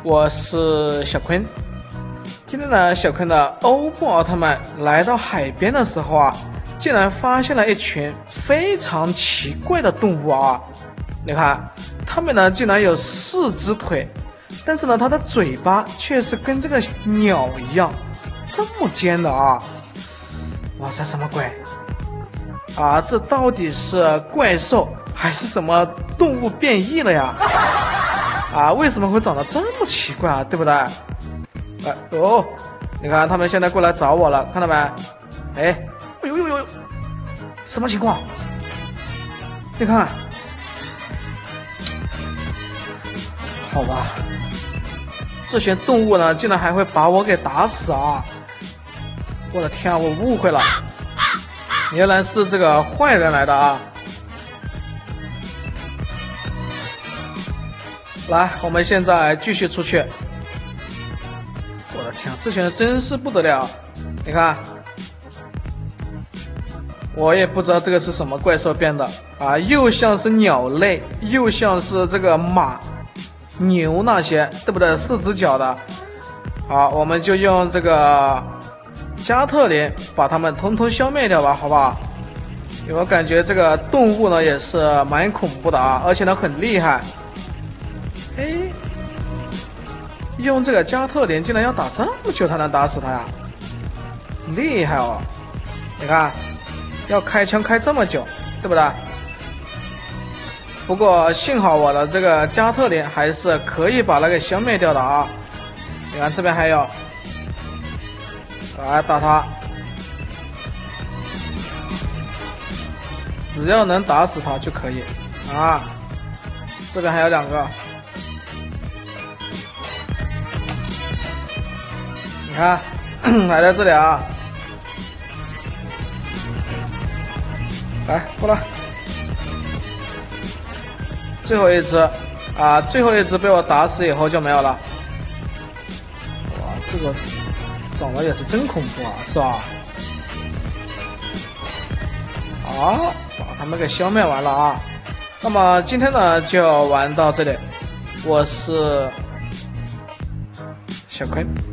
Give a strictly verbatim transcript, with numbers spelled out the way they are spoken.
我是小坤。今天呢，小坤的欧布奥特曼来到海边的时候啊，竟然发现了一群非常奇怪的动物啊！你看，它们呢竟然有四只腿，但是呢，它的嘴巴却是跟这个鸟一样，这么尖的啊！哇塞，什么鬼？啊，这到底是怪兽还是什么动物变异了呀？啊，为什么会长得这么奇怪啊？对不对？哎哦，你看他们现在过来找我了，看到没？哎，哎呦呦呦，什么情况？你看，好吧，这些动物呢，竟然还会把我给打死啊！我的天啊，我误会了，原来是这个坏人来的啊！来，我们现在继续出去。我的天，这些人真是不得了！你看，我也不知道这个是什么怪兽变的啊，又像是鸟类，又像是这个马、牛那些，对不对？四只脚的。好，我们就用这个加特林把它们统统消灭掉吧，好不好？因为我感觉这个动物呢也是蛮恐怖的啊，而且呢很厉害。哎，用这个加特林竟然要打这么久才能打死他呀，厉害哦！你看，要开枪开这么久，对不对？不过幸好我的这个加特林还是可以把那个消灭掉的啊！你看这边还有，来打他，只要能打死他就可以啊！这边还有两个。你看，还在这里啊！来，过来，最后一只啊！最后一只被我打死以后就没有了。哇，这个长得也是真恐怖啊，是吧？好，把他们给消灭完了啊！那么今天呢就玩到这里，我是小坤。